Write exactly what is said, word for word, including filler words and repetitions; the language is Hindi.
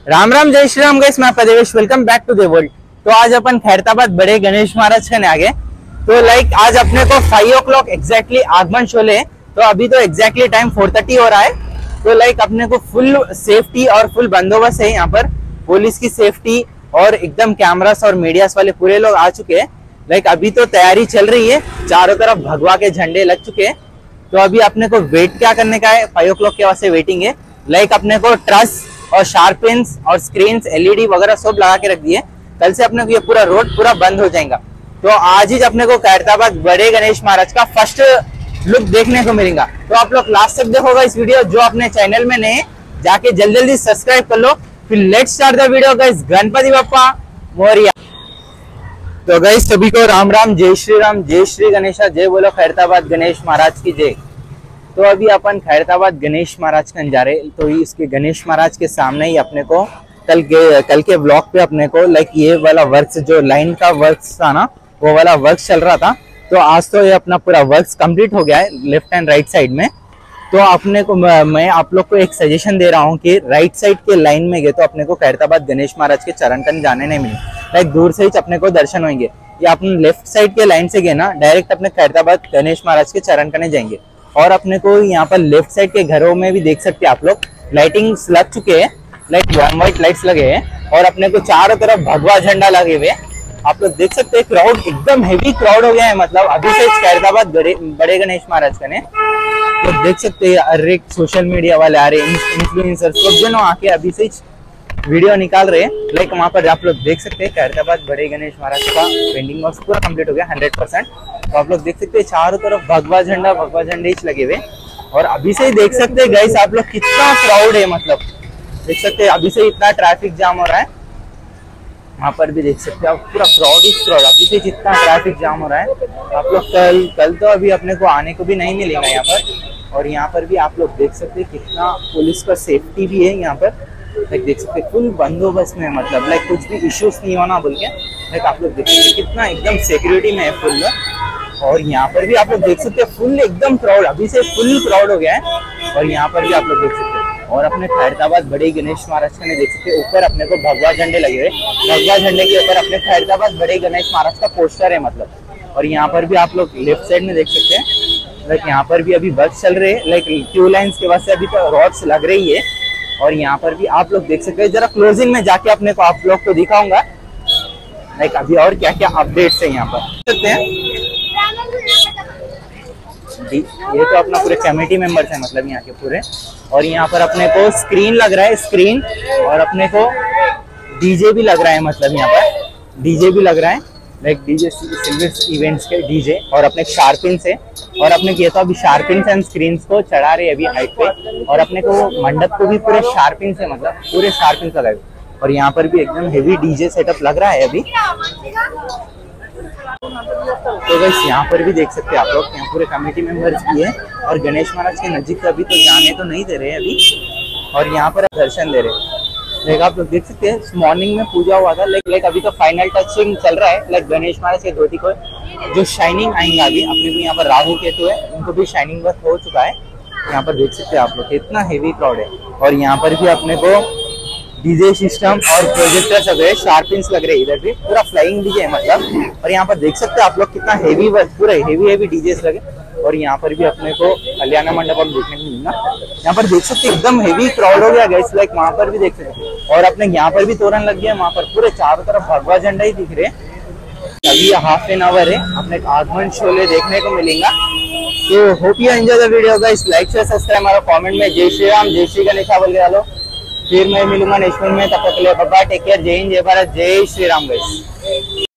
राम राम जय श्री राम गाइस, मैं आपका Devesh. Welcome back to the world. तो आज अपन खैरताबाद बड़े गणेश महाराज के आगे। तो लाइक आज अपने को फाइव ओ क्लॉक एग्जैक्टली आगमन शोले। तो अभी तो एग्जैक्टली टाइम फोर थर्टी हो रहा है। तो लाइक अपने को फुल सेफ्टी और फुल बंदोबस्त है यहाँ पर। पुलिस की सेफ्टी और एकदम कैमरास और मीडियास वाले पूरे लोग आ चुके हैं। लाइक अभी तो तैयारी चल रही है, चारों तरफ भगवा के झंडे लग चुके हैं। तो अभी अपने को वेट क्या करने का है, फाइव ओ क्लॉक के वास्ते वेटिंग है। लाइक अपने को ट्रस और शार्पिन्स और स्क्रीन्स एलईडी वगैरह सब लगा के रख दिए। कल से अपने को ये पूरा रोड पूरा बंद हो जाएगा। तो आज ही अपने को खैरताबाद बड़े गणेश महाराज का फर्स्ट लुक देखने को मिलेगा। तो आप लोग लास्ट तक देखोगा इस वीडियो। जो अपने चैनल में नए जाके जल्दी जल्दी सब्सक्राइब कर लो। फिर let's start the video guys. Ganpati Bappa Morya. तो गाइस सभी को राम राम, जय श्री राम, जय श्री गणेशा, जय बोलो खैरताबाद गणेश महाराज की जय। तो अभी अपन खैरताबाद गणेश महाराज के जा रहे। तो इसके गणेश महाराज के सामने ही अपने को कल के कल के ब्लॉक पे अपने को लाइक ये वाला वर्क जो लाइन का वर्क था ना, वो वाला वर्क चल रहा था। तो आज तो ये अपना पूरा वर्क कंप्लीट हो गया है लेफ्ट एंड राइट साइड में। तो अपने को मैं आप लोग को एक सजेशन दे रहा हूँ कि राइट साइड के लाइन में गए तो अपने को खैरताबाद गणेश महाराज के चरण कन जाने नहीं मिले। लाइक दूर से ही अपने को दर्शन होंगे। या अपने लेफ्ट साइड के लाइन से गए ना, डायरेक्ट अपने खैरताबाद गणेश महाराज के चरण कने जाएंगे। और अपने को यहाँ पर लेफ्ट साइड के घरों में भी देख सकते हैं आप लोग, लाइटिंग लग चुके हैं। लाइक वार्म व्हाइट लाइट्स लगे हैं और अपने को चारों तरफ भगवा झंडा लगे हुए। आप लोग देख सकते हैं क्राउड एकदम हेवी क्राउड हो गया है। मतलब अभी से खैरताबाद बड़े गणेश महाराज का ने तो देख सकते हैं हर एक सोशल मीडिया वाले आ रहे, इन्फ्लुएंसर सब जन आके अभी से वीडियो निकाल रहे हैं। लाइक वहाँ पर आप लोग देख सकते हैं खैरताबाद बड़े गणेश महाराज का पेंटिंग वर्क पूरा कंप्लीट हो गया हंड्रेड परसेंट। तो आप लोग देख सकते हैं चारों तरफ भगवा झंडा भगवा झंडे ही लगे हुए। और अभी से ही देख सकते हैं गाइस आप लोग कितना क्राउड है। मतलब देख सकते हैं अभी से इतना ट्रैफिक जाम हो रहा है। वहाँ पर भी देख सकते हैं आप पूरा क्राउड ही क्राउड। अभी से जितना ट्रैफिक जाम हो रहा है आप लोग कल कल तो अभी अपने को आने को भी नहीं मिलेगा यहाँ पर। और यहाँ पर भी आप लोग देख सकते हैं कितना पुलिस का सेफ्टी भी है यहाँ पर। लाइक देख सकते फुल बंदोबस्त में। मतलब लाइक कुछ भी इश्यूज नहीं होना बोल के लाइक आप लोग देख सकते कितना एकदम सिक्योरिटी में है फुल। और यहाँ पर भी आप लोग देख सकते हैं फुल एकदम क्राउड, अभी से फुल क्राउड हो गया है। और यहाँ पर भी आप लोग देख सकते हैं। और अपने खैरताबाद बड़े गणेश महाराज का देख सकते हैं ऊपर अपने को भगवा झंडे लगे हुए। भगवा झंडे के ऊपर अपने खैरताबाद बड़े गणेश महाराज का पोस्टर है मतलब। और यहाँ पर भी आप लोग लेफ्ट साइड में देख सकते हैं लाइक यहाँ पर भी अभी वर्क चल रहे हैं। लाइक ट्यू लाइन्स के वास्ते अभी तो रॉड्स लग रही है। और यहाँ पर भी आप लोग देख सकते हैं। जरा क्लोजिंग में जाके अपने को आप लोग को दिखाऊंगा लाइक अभी और क्या क्या अपडेट्स है यहाँ पर सकते हैं। ये तो अपना पूरे कमेटी मेंबर्स है मतलब यहाँ के पूरे। और यहाँ पर अपने को स्क्रीन लग रहा है, स्क्रीन और अपने को डीजे भी लग रहा है। मतलब यहाँ पर डीजे भी लग रहा है लाइक डीजे सिल्वर इवेंट्स के डीजे। और अपने शार्पिन से और अपने किया तो अभी शार्पिन एंड स्क्रीन को चढ़ा रहे अभी हाइट पे। और अपने को मंडप को भी पूरे शार्पिन से मतलब पूरे शार्पिन लगाए। और यहाँ पर भी एकदम हेवी डीजे सेटअप लग रहा है अभी। तो गाइस यहाँ पर भी देख सकते हैं आप लोग, यहाँ पूरे कमेटी मेंबर्स भी है। और गणेश महाराज के नजीक अभी तो जाने तो नहीं दे रहे हैं अभी। और यहाँ पर दर्शन दे रहे हैं। लाइक आप लोग देख सकते हैं मॉर्निंग में पूजा हुआ था। लाइक लाइक अभी तो फाइनल टचिंग चल रहा है। लाइक गणेश महाराज के धोती को जो शाइनिंग आएंगे अभी अपने को यहाँ पर राहु केतु है उनको भी शाइनिंग वर्क हो चुका है। यहाँ पर देख सकते हैं आप लोग कितना हेवी क्राउड है। और यहाँ पर भी अपने को डीजे सिस्टम और प्रोजेक्टर सब है, शार्पिन्स लग रहे हैं। इधर भी पूरा फ्लाइंग डीजे है मतलब। और यहाँ पर देख सकते हैं आप लोग कितना हेवी वर्क पूरा हेवी हेवी डीजे लगे। और यहाँ पर भी अपने को कल्याण मंडप देखने को मिलेगा। यहाँ पर देख सकते एकदम हेवी क्राउड हो गया गाइस। लाइक वहाँ पर भी देख सकते। और अपने यहाँ पर भी तोरण लग गया। वहाँ पर पूरे चारों तरफ भगवा झंडा ही दिख रहे हैं। अभी हाफ एन आवर है अपने आगमन शोले देखने को मिलेगा। तो hope you enjoy the video guys. Like share subscribe हमारा कमेंट में जय श्री राम जय श्री गणेशा बोल के डालो। फिर मैं मिलूंगा नेक्स्ट में। तब तक के लिए बाय बाय, टेक केयर, जय हिंद, जय भारत, जय श्री राम गाइस।